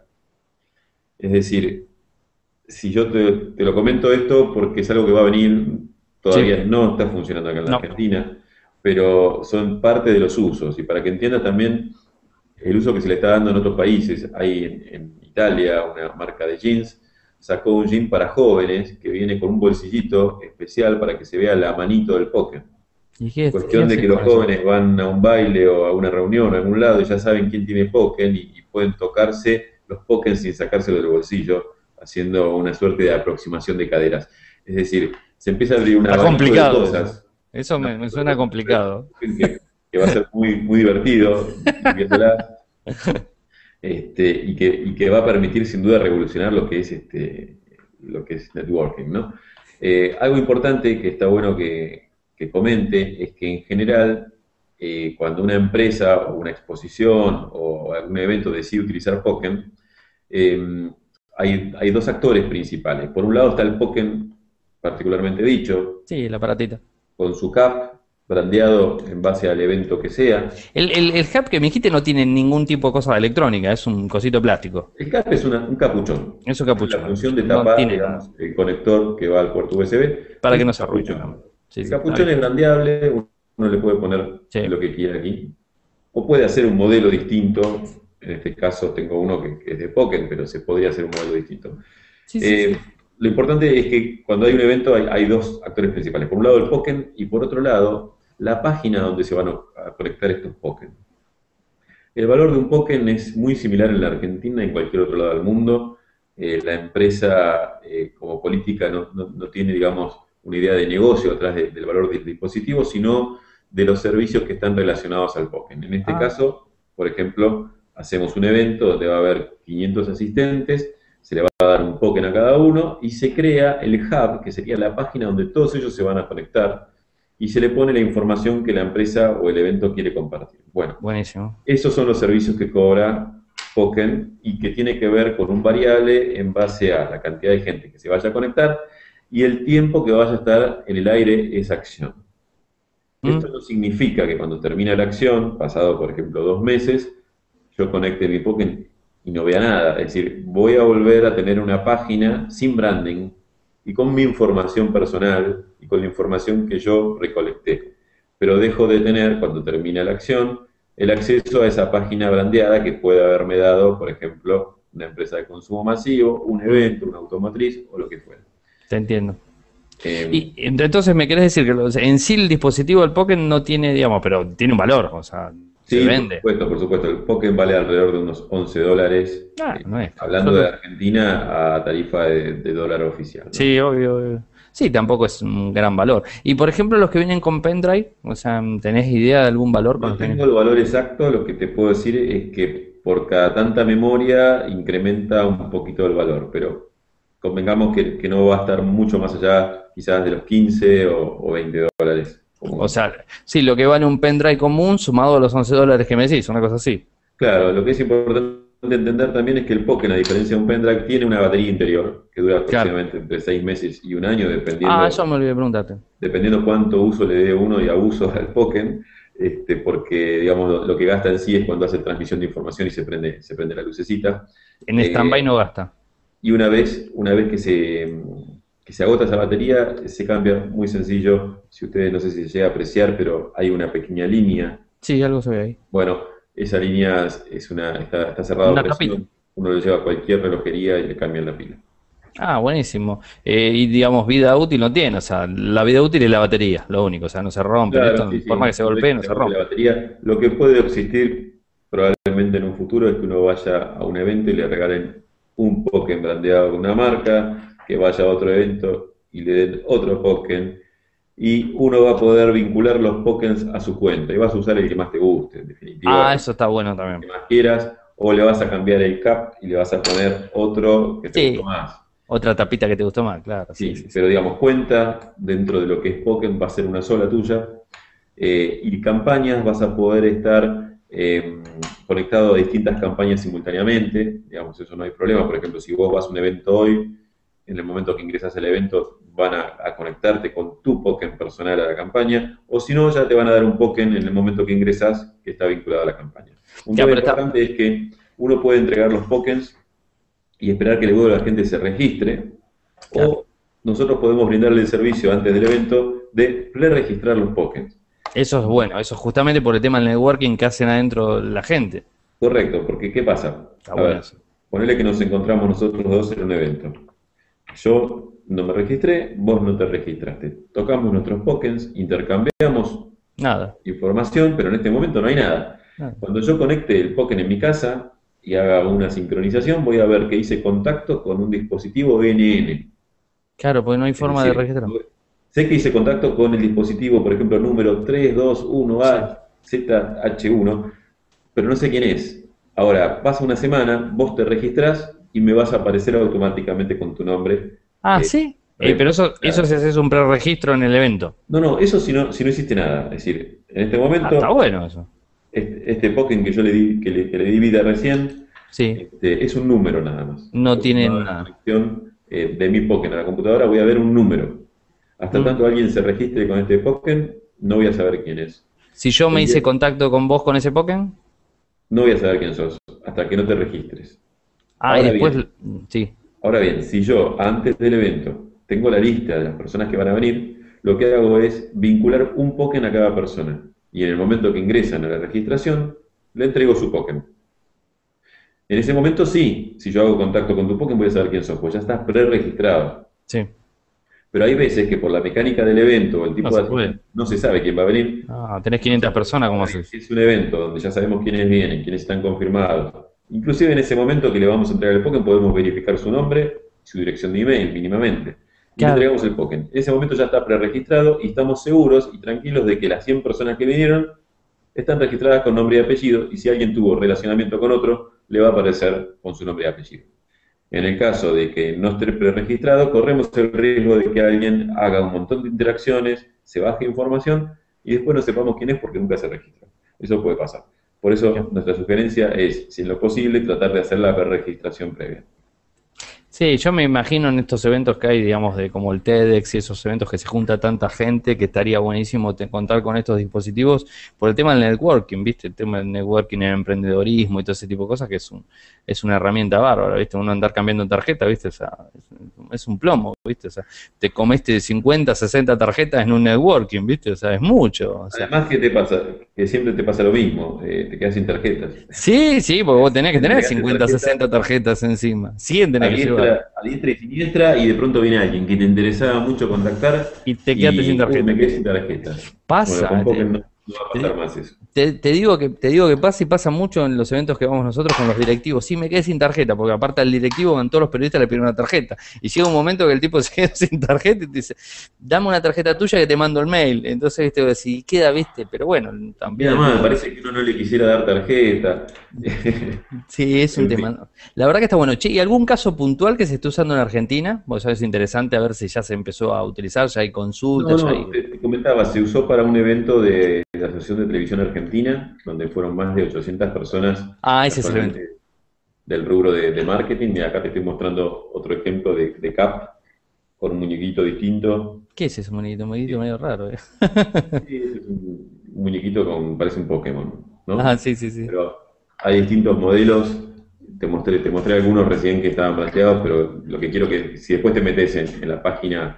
Es decir, si yo te lo comento esto porque es algo que va a venir, Sí. todavía no está funcionando acá en la No. Argentina, pero son parte de los usos. Y para que entiendas también el uso que se le está dando en otros países, hay en Italia una marca de jeans, sacó un jean para jóvenes que viene con un bolsillito especial para que se vea la manito del póker. ¿Y qué Cuestión de haces que los con eso? jóvenes van a un baile o a una reunión a algún lado y ya saben quién tiene Pokémon y pueden tocarse los Pokémon sin sacárselo del bolsillo, haciendo una suerte de aproximación de caderas. Es decir, se empieza a abrir un Está abanico de complicado eso. cosas, Eso un me abanico de suena cosas complicado. que va a ser muy, muy divertido viéndola, y que va a permitir sin duda revolucionar lo que es networking, ¿no? Algo importante que está bueno que comente es que en general, cuando una empresa o una exposición o algún evento decide utilizar Pokémon, hay dos actores principales. Por un lado está el Pokémon particularmente dicho, Sí, el aparatito. con su cap brandeado en base al evento que sea. El hub que me dijiste no tiene ningún tipo de cosa electrónica, es un cosito plástico. El cap es un capuchón. Es un Tiene la capuchón, función de no tapar, tiene nada. digamos, el conector que va al puerto USB. Para Es que no un se arruine. capuchón. Sí, El sí, está capuchón bien. es brandeable, uno le puede poner Sí, lo que quiera aquí. O puede hacer un modelo distinto. En este caso tengo uno que es de Pokémon, pero se podría hacer un modelo distinto. sí, sí, sí. Eh, lo importante es que cuando hay un evento hay dos actores principales. Por un lado el Pokémon y por otro lado la página donde se van a conectar estos Pokémon. El valor de un Pokémon es muy similar en la Argentina y en cualquier otro lado del mundo. La empresa, como política, no tiene, digamos, una idea de negocio atrás del valor del dispositivo, sino de los servicios que están relacionados al Pokémon. En este Ah, caso, por ejemplo, hacemos un evento donde va a haber 500 asistentes, se le va a dar un Pokémon a cada uno y se crea el hub, que sería la página donde todos ellos se van a conectar y se le pone la información que la empresa o el evento quiere compartir. Bueno, buenísimo. esos son los servicios que cobra Pokémon y que tiene que ver con un variable en base a la cantidad de gente que se vaya a conectar y el tiempo que vaya a estar en el aire esa acción. Esto ¿Mm? no significa que cuando termina la acción, pasado por ejemplo 2 meses, yo conecte mi Pokémon y no vea nada. Es decir, voy a volver a tener una página sin branding y con mi información personal y con la información que yo recolecté. Pero dejo de tener, cuando termina la acción, el acceso a esa página brandeada que puede haberme dado, por ejemplo, una empresa de consumo masivo, un Mm, evento, una automotriz o lo que fuera. te entiendo. Eh, Y entonces me querés decir que en sí el dispositivo del Pokémon no tiene, digamos, pero tiene un valor, o sea, se Sí, vende. por supuesto. El Pokémon vale alrededor de unos $11, Ah, no es caro. hablando de Argentina a tarifa de dólar oficial, ¿no? Sí, obvio, obvio. Sí, tampoco es un gran valor. Y por ejemplo, los que vienen con pendrive, o sea, ¿tenés idea de algún valor con No los que tengo vienen? el valor exacto, lo que te puedo decir es que por cada tanta memoria incrementa un poquito el valor, pero convengamos que no va a estar mucho más allá quizás de los 15 o $20, como O mucho. sea, sí, lo que vale un pendrive común sumado a los $11 que me decís, una cosa así. Claro, lo que es importante entender también es que el Pokémon, a diferencia de un pendrive, tiene una batería interior que dura Claro. aproximadamente entre 6 meses y un año, Ah, eso dependiendo, me olvidé de preguntarte. dependiendo cuánto uso le dé uno y abuso al Pokémon, porque digamos, lo que gasta en sí es cuando hace transmisión de información y se prende la lucecita. En stand-by Eh, no gasta. y una vez que se agota esa batería, se cambia muy sencillo. Si ustedes no sé si se llega a apreciar, pero hay una pequeña línea. Sí, algo se ve ahí. Bueno, esa línea está cerrada a Una tapita. presión. Uno lo lleva a cualquier relojería y le cambian la pila. Ah, buenísimo. Y digamos, vida útil no tiene, o sea, la vida útil es la batería, lo único, o sea, no se rompen, Claro, esto, sí, por más que sí. se Una vez golpee, que no se se agote la rompe. batería, lo que puede existir probablemente en un futuro es que uno vaya a un evento y le regalen un Pokémon brandeado con una marca, que vaya a otro evento y le den otro Pokémon, y uno va a poder vincular los Pokémon a su cuenta y vas a usar el que más te guste, en definitiva, Ah, eso está bueno el que también. más quieras, o le vas a cambiar el cap y le vas a poner otro que te gustó Sí, más. otra tapita que te gustó más, claro, sí, sí, Sí, sí. pero digamos, cuenta dentro de lo que es Pokémon va a ser una sola tuya, y campañas vas a poder estar conectado a distintas campañas simultáneamente, digamos, eso no hay problema. Por ejemplo, si vos vas a un evento hoy, en el momento que ingresas al evento van a conectarte con tu Pokémon personal a la campaña, o si no, ya te van a dar un Pokémon en el momento que ingresas que está vinculado a la campaña. Un Claro, tema pero está, importante es que uno puede entregar los Pokémon y esperar que luego la gente se registre, claro. o nosotros podemos brindarle el servicio antes del evento de pre-registrar los Pokémon. Eso es bueno, eso es justamente por el tema del networking que hacen adentro la gente. Correcto, porque ¿qué pasa? Está A bueno ver, eso. ponele que nos encontramos nosotros dos en un evento. Yo no me registré, vos no te registraste. Tocamos nuestros tokens, intercambiamos Nada, información, pero en este momento no hay nada. nada. Cuando yo conecte el token en mi casa y haga una sincronización, voy a ver que hice contacto con un dispositivo NN. Claro, porque no hay Es forma de decir, registrar. sé que hice contacto con el dispositivo, por ejemplo, número Sí. 321AZH1, pero no sé quién es. Ahora, pasa una semana, vos te registrás y me vas a aparecer automáticamente con tu nombre. Ah, eh, sí. Pero eso si haces un preregistro en el evento. No, no, eso si no hiciste nada. Es decir, en este Ah, está momento, bueno eso. este token que yo le di, que le di vida recién, Sí, es un número nada más. no Yo cuando tienen haga la nada. conexión de mi Pokémon a la computadora voy a ver un número. Hasta Mm. tanto alguien se registre con este Pokémon, no voy a saber quién es. Si yo me El día- hice contacto con vos con ese Pokémon, no voy a saber quién sos, hasta que no te registres. ah, y Ahora después, bien, sí, ahora bien, si yo antes del evento tengo la lista de las personas que van a venir, lo que hago es vincular un Pokémon a cada persona. Y en el momento que ingresan a la registración, le entrego su Pokémon. En ese momento sí, si yo hago contacto con tu Pokémon voy a saber quién sos, pues ya estás pre-registrado. sí, Pero hay veces que por la mecánica del evento o el no tipo se de puede. asistencia no se sabe quién va a venir. Ah, tenés Entonces, 500 personas, ¿cómo haces? es un evento donde ya sabemos quiénes vienen, quiénes están confirmados. Inclusive en ese momento que le vamos a entregar el Pokémon podemos verificar su nombre y su dirección de email mínimamente. Y le Claro, entregamos el Pokémon. En ese momento ya está preregistrado y estamos seguros y tranquilos de que las 100 personas que vinieron están registradas con nombre y apellido, y si alguien tuvo relacionamiento con otro, le va a aparecer con su nombre y apellido. En el caso de que no esté preregistrado, corremos el riesgo de que alguien haga un montón de interacciones, se baje información y después no sepamos quién es porque nunca se registra. Eso puede pasar. Por eso nuestra sugerencia es, si en lo posible, tratar de hacer la preregistración previa. sí, yo me imagino en estos eventos que hay, digamos, de como el TEDx y esos eventos que se junta tanta gente, que estaría buenísimo contar con estos dispositivos por el tema del networking, ¿viste? El tema del networking en el emprendedorismo y todo ese tipo de cosas, que es una herramienta bárbara, ¿viste? Uno andar cambiando tarjeta, ¿viste? O sea, es un plomo, ¿viste? O sea, te comiste 50, 60 tarjetas en un networking, ¿viste? O sea, es mucho, o sea. Además, ¿qué te pasa? Que siempre te pasa lo mismo, te quedas sin tarjetas. Sí, sí, porque vos tenés que tener Entregaste 50, tarjetas 60 tarjetas encima, 100 tenés que llevar. a diestra y siniestra, y de pronto viene alguien que te interesaba mucho contactar Y te quedaste sin y tarjeta. me quedé sin tarjeta. Bueno, con Pasa, Pokémon no va a pasar más eso. te digo que pasa y pasa mucho en los eventos que vamos nosotros con los directivos. Sí, me quedé sin tarjeta, porque aparte al directivo van todos los periodistas le piden una tarjeta. Y llega un momento que el tipo se queda sin tarjeta y te dice, dame una tarjeta tuya que te mando el mail. Entonces, viste, si queda, viste, pero bueno, Y también nada el más, tipo. me parece que uno no le quisiera dar tarjeta. Sí, es un En fin. tema. La verdad que está bueno. Che, ¿y algún caso puntual que se esté usando en Argentina? Vos sabés, interesante a ver si ya se empezó a utilizar, ya hay No, consultas, ya no, hay. te comentaba, se usó para un evento de la Asociación de Televisión Argentina, donde fueron más de 800 personas Ah, ese es el evento. casualmente. del rubro de marketing. Y acá te estoy mostrando otro ejemplo de CAP con un muñequito distinto. ¿Qué es ese monito? Un monito Eh, medio raro, ¿eh? Sí, ese es un muñequito con, parece un Pokémon, Ah, ¿no? sí, sí, sí. Pero hay distintos modelos. Te mostré algunos recién que estaban plateados, pero lo que quiero que, si después te metes en la página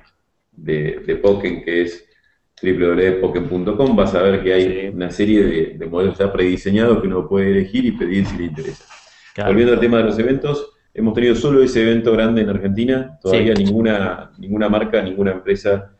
de Pokémon, que es www.poken.com, vas a ver que hay Sí, una serie de modelos ya prediseñados que uno puede elegir y pedir si le interesa. claro. Volviendo al tema de los eventos, hemos tenido solo ese evento grande en Argentina, Sí, todavía ninguna marca, ninguna empresa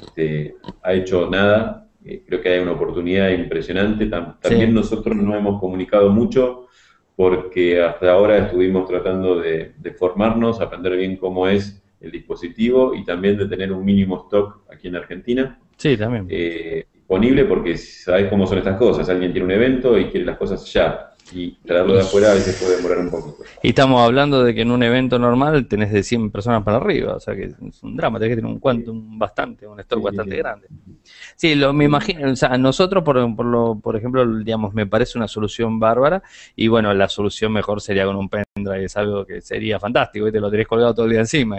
ha hecho nada. Creo que hay una oportunidad impresionante. También sí. nosotros no hemos comunicado mucho porque hasta ahora estuvimos tratando de formarnos, aprender bien cómo es el dispositivo y también de tener un mínimo stock aquí en Argentina Sí, también. disponible, porque sabes cómo son estas cosas. Alguien tiene un evento y quiere las cosas ya, y traerlo Y, de afuera a veces puede demorar un poquito. y estamos hablando de que en un evento normal tenés de 100 personas para arriba, o sea que es un drama, tenés que tener un quantum bastante, un stock Sí, sí, bastante sí. grande. Sí, me imagino, o sea, nosotros, por ejemplo, digamos, me parece una solución bárbara y bueno, la solución mejor sería con un pendrive, es algo que sería fantástico, ¿viste? Lo tenés colgado todo el día encima,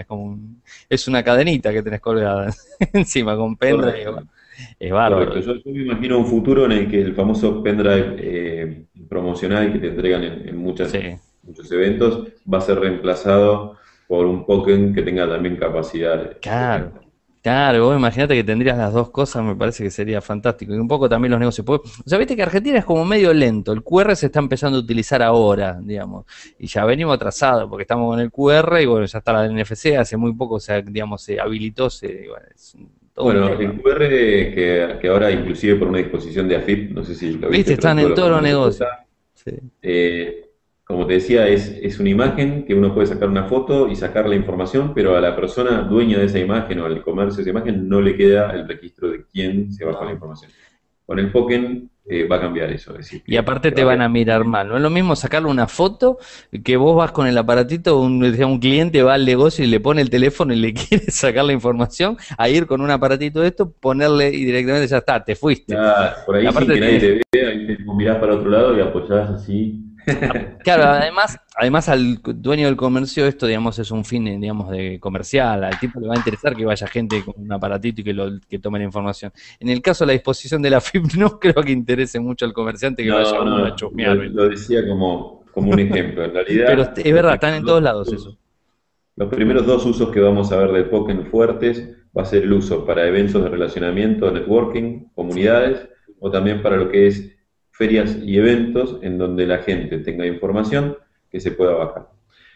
es una cadenita que tenés colgada encima con pendrive, Correcto. es Correcto. bárbaro. Yo me imagino un futuro en el que el famoso pendrive promocional que te entregan en Sí. muchos eventos va a ser reemplazado por un token que tenga también capacidad de Claro, venta. claro, vos imagínate que tendrías las dos cosas, me parece que sería fantástico. Y un poco también los negocios. O sea, viste que Argentina es como medio lento, el QR se está empezando a utilizar ahora, digamos, y ya venimos atrasados porque estamos con el QR y bueno, ya está la NFC, hace muy poco digamos, se habilitó, y bueno, todo un Bueno, tema. el QR que ahora inclusive por una disposición de AFIP, no sé si lo Viste, viste, pero en están todos en los todos los comercios negocios. está. Sí. Eh, Como te decía, es una imagen que uno puede sacar una foto y sacar la información, pero a la persona dueña de esa imagen o al comercio de esa imagen no le queda el registro de quién se bajó la No. información. Con el Poken va a cambiar eso, es decir, Y aparte que va te a van a quedar. mirar mal. No es lo mismo sacarle una foto que vos vas con el aparatito, un cliente va al negocio y le pone el teléfono y le quiere sacar la información, a ir con un aparatito de esto, ponerle y directamente ya está, te fuiste. Ya, por Y ahí sin aparte que nadie tenés, te vea, ahí te mirás para otro lado y apoyás así. claro, además al dueño del comercio esto, digamos, es un fin, digamos, de comercial. Al tipo le va a interesar que vaya gente con un aparatito y que tome la información. En el caso de la disposición de la FIP, no creo que interese mucho al comerciante que vaya No, uno a no, chusmear, ¿viste? lo decía como un ejemplo. En Pero realidad, es verdad, están en todos lados eso. los primeros dos usos que vamos a ver del Pokémon fuertes va a ser el uso para eventos de relacionamiento, networking, Sí, comunidades, o también para lo que es ferias y eventos en donde la gente tenga información que se pueda bajar.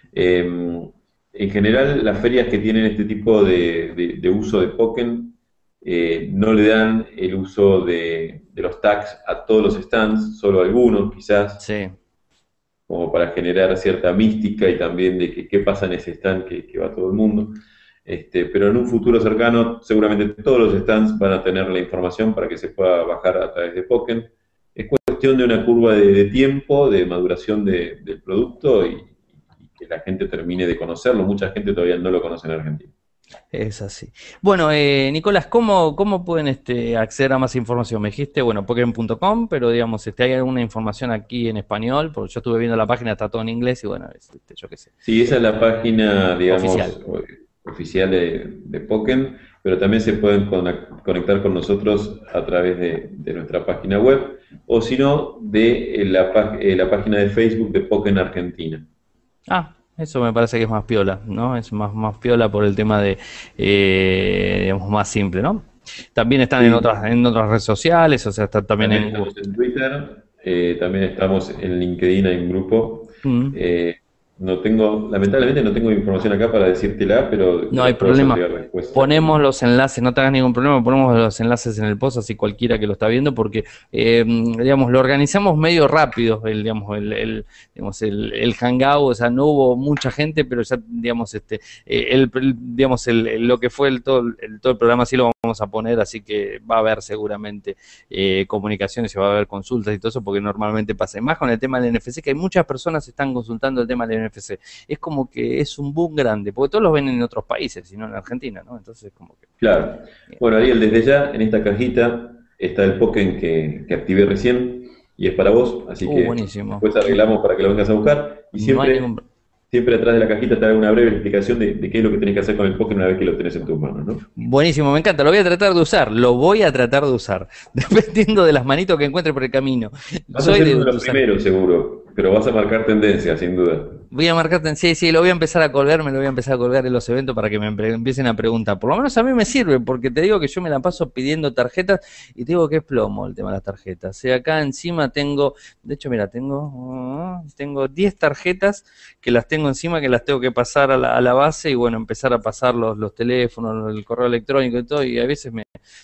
En general, las ferias que tienen este tipo de uso de Pokémon no le dan el uso de los tags a todos los stands, solo a algunos quizás, sí. como para generar cierta mística y también de que qué pasa en ese stand que va todo el mundo. Pero en un futuro cercano, seguramente todos los stands van a tener la información para que se pueda bajar a través de Pokémon. Es cuestión de una curva de tiempo, de maduración del producto y que la gente termine de conocerlo. Mucha gente todavía no lo conoce en Argentina. Es así. Bueno, Nicolás, ¿cómo pueden acceder a más información? Me dijiste, bueno, Pokémon.com, pero digamos, ¿hay alguna información aquí en español? Porque yo estuve viendo la página, está todo en inglés y bueno, yo qué sé, Sí, esa es la página, oficial. digamos, oficial de Pokémon, pero también se pueden conectar con nosotros a través de nuestra página web o si no, de la página de Facebook de Pokémon Argentina. Ah, eso me parece que es más piola, ¿no? Es más piola por el tema de, digamos, más simple, ¿no? También están en Sí, otras redes sociales, o sea, están también también en Google. estamos en Twitter, también estamos en LinkedIn, hay un grupo. Mm. Eh, lamentablemente no tengo información acá para decírtela, pero te No hay los puedo hacer problema. llegar después si Ponemos alguien. los enlaces, no te hagas ningún problema, ponemos los enlaces en el post, así cualquiera que lo está viendo, porque, digamos, lo organizamos medio rápido, digamos, el hangout, o sea, no hubo mucha gente, pero ya, digamos, digamos, lo que fue todo el programa sí lo vamos a poner, así que va a haber seguramente comunicaciones y va a haber consultas y todo eso, porque normalmente pasa. Y más con el tema del NFC, que hay muchas personas que están consultando el tema del NFC. Es como que es un boom grande, porque todos los ven en otros países, sino en Argentina, ¿no? Entonces, como que... Claro. Bueno, Ariel, desde ya en esta cajita está el Pokémon que activé recién. y es para vos, así que Buenísimo. después arreglamos para que lo vengas a buscar y No hay ningún... siempre atrás de la cajita te da una breve explicación de qué es lo que tenés que hacer con el Pokémon una vez que lo tenés en tus manos, ¿no? Buenísimo, me encanta, lo voy a tratar de usar, lo voy a tratar de usar, dependiendo de las manitos que encuentre por el camino. Vas a Soy ser de uno de los usar. primeros, seguro, pero vas a marcar tendencia, sin duda. Voy a marcarte en sí, sí, lo voy a empezar a colgar, me lo voy a empezar a colgar en los eventos para que empiecen a preguntar. Por lo menos a mí me sirve, porque te digo que yo me la paso pidiendo tarjetas y te digo que es plomo el tema de las tarjetas. O sea, acá encima tengo, de hecho, mira, tengo 10 tarjetas que las tengo encima, que las tengo que pasar a la base y bueno, empezar a pasar los teléfonos, el correo electrónico y todo, y a veces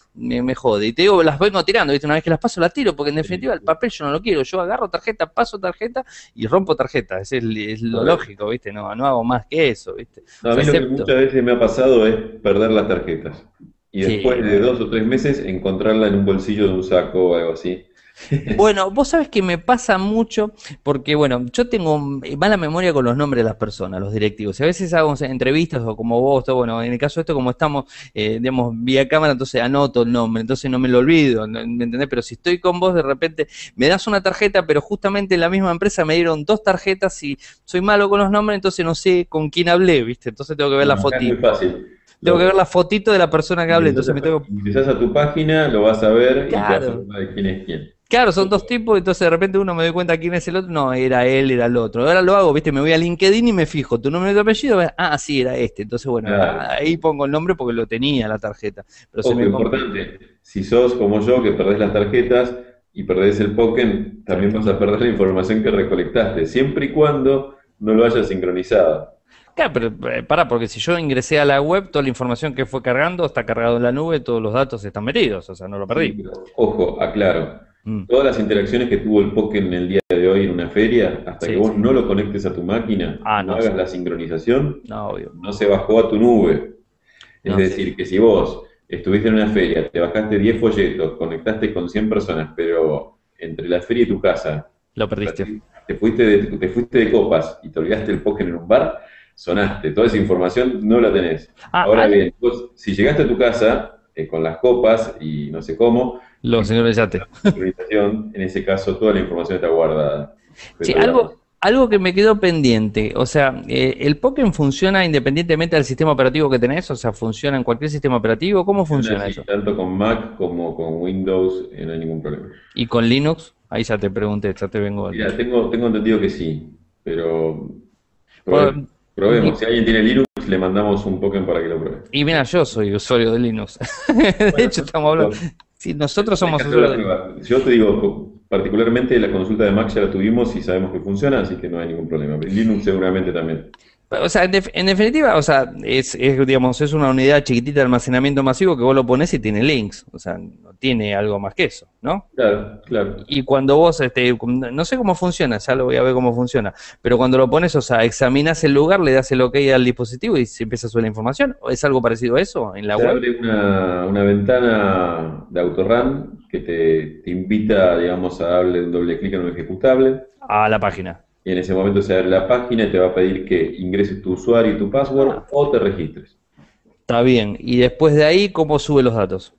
me jode. Y te digo, las vengo tirando, ¿viste? Una vez que las paso, las tiro, porque en definitiva el papel yo no lo quiero. Yo agarro tarjeta, paso tarjeta y rompo tarjeta. Es lo Correcto. lógico, ¿viste? No, no hago más que eso, ¿viste? No, O a sea, mí lo que acepto. muchas veces me ha pasado es perder las tarjetas y Sí, después de bueno. 2 o 3 meses encontrarla en un bolsillo de un saco o algo así. Bueno, vos sabés que me pasa mucho porque, bueno, yo tengo mala memoria con los nombres de las personas, los directivos. Y a veces hago entrevistas o como vos, todo, bueno, en el caso de esto, como estamos, digamos, vía cámara, entonces anoto el nombre, entonces no me lo olvido, ¿me entendés? Pero si estoy con vos, de repente me das una tarjeta, pero justamente en la misma empresa me dieron dos tarjetas y soy malo con los nombres, entonces no sé con quién hablé, ¿viste? Entonces tengo que ver la No, acá es muy fotito. fácil. Tengo que ver Lo, la fotito de la persona que hablé, entonces me tengo que... ingresás a tu página, lo vas a ver y te vas a Claro. acordar de quién es quién. Claro, son dos tipos, entonces de repente uno me doy cuenta quién es el otro. No, era él, era el otro. Ahora lo hago, ¿viste? Me voy a LinkedIn y me fijo tu nombre y tu apellido. Ah, sí, era este. Entonces, bueno, Claro. ahí pongo el nombre porque lo tenía la tarjeta. Pero se Ojo, me complica. importante, si sos como yo que perdés las tarjetas y perdés el Pokémon, también vas Exacto. a perder la información que recolectaste, siempre y cuando no lo hayas sincronizado. Claro, pero pará, porque si yo ingresé a la web, toda la información que fue cargando está cargado en la nube, todos los datos están metidos, o sea, no lo Sí, perdí. pero ojo, aclaro, Mm, todas las interacciones que tuvo el Pokémon el día de hoy en una feria, hasta que sí, vos sí. no lo conectes a tu máquina, Ah, no no, hagas sí. la sincronización, No, obvio. no se bajó a tu nube. Es No, sí, decir, sí. que si vos estuviste en una feria, te bajaste 10 folletos, conectaste con 100 personas, pero entre la feria y tu casa Lo perdiste. te fuiste de copas y te olvidaste el Pokémon en un bar, sonaste. Toda esa información no la tenés. Ah, Ahora bien, vos, si llegaste a tu casa con las copas y no sé cómo, lo y sincronizaste. la sincronización, en ese caso toda la información está guardada. Sí, Pero digamos, algo que me quedó pendiente, o sea, ¿el Pokémon funciona independientemente del sistema operativo que tenés? O sea, ¿funciona en cualquier sistema operativo? ¿Cómo funciona funciona así, eso? tanto con Mac como con Windows, no hay ningún problema. ¿Y con Linux? Ahí ya te pregunté, ya te vengo. Mira, tengo entendido que sí, pero Por- probemos. Si alguien tiene Linux, le mandamos un Pokémon para que lo pruebe. y mira, yo soy usuario de Linux. De Bueno, hecho, estamos hablando. perfecto. Sí, nosotros Tenés somos que hacer la usuarios de Linux. prueba. Yo te digo, particularmente la consulta de Mac ya la tuvimos y sabemos que funciona, así que no hay ningún problema. Linux seguramente también. O sea, en definitiva, o sea, digamos, es una unidad chiquitita de almacenamiento masivo que vos lo pones y tiene links. O sea, no tiene algo más que eso, ¿no? Claro, claro. Y cuando vos, no sé cómo funciona, ya lo voy a ver cómo funciona, pero cuando lo pones, o sea, examinas el lugar, le das el OK al dispositivo y se empieza a subir la información. ¿O es algo parecido a eso en la Se web? abre una ventana de autorun que te invita, digamos, a darle un doble clic en un ejecutable. A la página. Y en ese momento se abre la página y te va a pedir que ingreses tu usuario y tu password Ah, o te registres. está bien. Y después de ahí, ¿cómo sube los datos?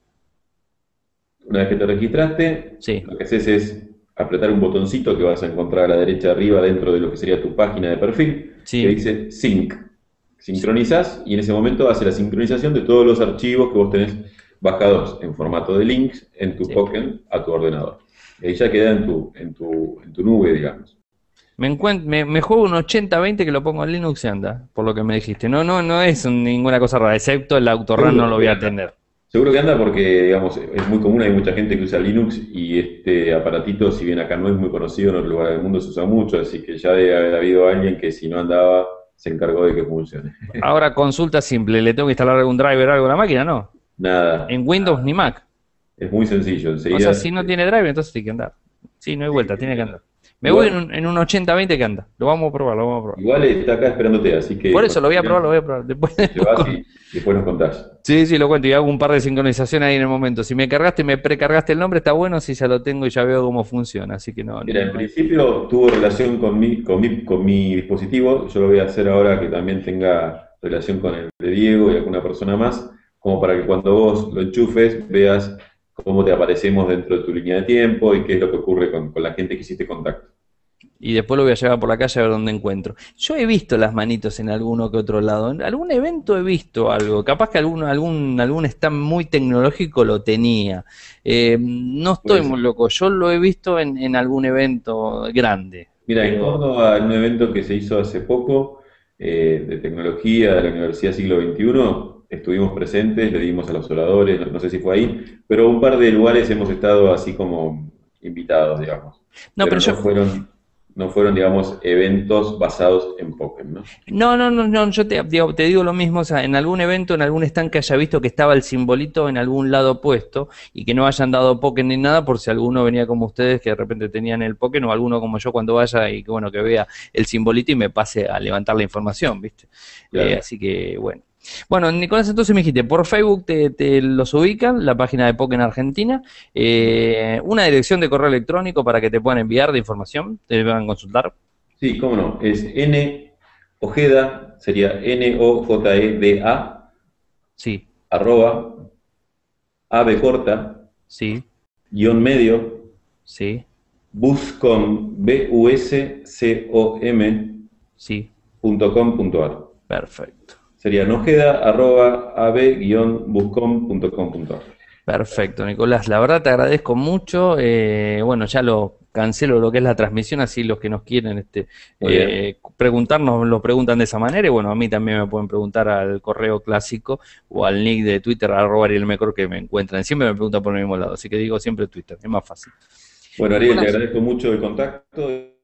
Una vez que te registraste, Sí, lo que haces es apretar un botoncito que vas a encontrar a la derecha arriba dentro de lo que sería tu página de perfil, que sí, dice Sync. Sincronizás y en ese momento hace la sincronización de todos los archivos que vos tenés bajados en formato de links en tu sí. Pokémon a tu ordenador. Y ahí ya queda en tu nube, digamos. Me juego un 80-20 que lo pongo en Linux y anda, por lo que me dijiste. No, no, no es ninguna cosa rara, excepto el autorun no Seguro lo voy que a anda. atender. Seguro que anda porque, digamos, es muy común, hay mucha gente que usa Linux y este aparatito, si bien acá no es muy conocido, en otros lugares del mundo se usa mucho, así que ya debe haber habido alguien que si no andaba se encargó de que funcione. Ahora, consulta simple, ¿le tengo que instalar algún driver o algo a la máquina? No. Nada, En Windows ni Mac. es muy sencillo, O sea, enseguida. si no tiene driver, entonces tiene que andar. Sí, no hay vuelta, tiene que andar. Me voy Igual, en un 80-20 que anda. Lo vamos a probar, lo vamos a probar. igual está acá esperándote, así que Por eso cuando lo voy a probar, quieras, lo voy a probar. Después, lo llevas y después nos contás. sí, sí, lo cuento y hago un par de sincronizaciones ahí en el momento. Si me cargaste, me precargaste el nombre, está bueno. Si ya lo tengo y ya veo cómo funciona. Así que no, Mira, en no hay. principio tuvo relación con mi dispositivo, yo lo voy a hacer ahora que también tenga relación con el de Diego y alguna persona más, como para que cuando vos lo enchufes veas cómo te aparecemos dentro de tu línea de tiempo y qué es lo que ocurre con la gente que hiciste contacto. Y después lo voy a llevar por la calle a ver dónde encuentro. Yo he visto las manitos en alguno que otro lado. En algún evento he visto algo. Capaz que algún stand muy tecnológico lo tenía. No estoy Pues, muy loco. Yo lo he visto en algún evento grande. mira, en Pero Córdoba, en un evento que se hizo hace poco, de tecnología de la Universidad Siglo XXI, estuvimos presentes, le dimos a los oradores, no sé si fue ahí, pero un par de lugares hemos estado así como invitados, digamos, no, pero pero yo no fueron, digamos, eventos basados en Pokémon, ¿no? no, yo te digo lo mismo, o sea, en algún evento, en algún stand que haya visto que estaba el simbolito en algún lado puesto y que no hayan dado Pokémon ni nada, por si alguno venía como ustedes que de repente tenían el Pokémon o alguno como yo cuando vaya y que bueno, que vea el simbolito y me pase a levantar la información, ¿viste? Claro. Así que bueno. Bueno, Nicolás, entonces me dijiste, por Facebook te los ubican, la página de Pokémon Argentina, una dirección de correo electrónico para que te puedan enviar de información, te van a consultar. Sí, cómo no, es N Ojeda, sería NOJEDA, Sí, arroba, ave corta, sí, guión medio, sí, buscom, sí. buscom.com.ar. Perfecto, Sería nojeda arroba ab-buscom.com.ar. perfecto, Nicolás. La verdad te agradezco mucho. Bueno, ya lo cancelo lo que es la transmisión, así los que nos quieren Muy bien. preguntarnos lo preguntan de esa manera. Y bueno, a mí también me pueden preguntar al correo clásico o al nick de Twitter, arroba Ariel Mecor, que me encuentran. Siempre me preguntan por el mismo lado, así que digo siempre Twitter, es más fácil. Bueno, Ariel, te Nicolás, agradezco mucho el contacto.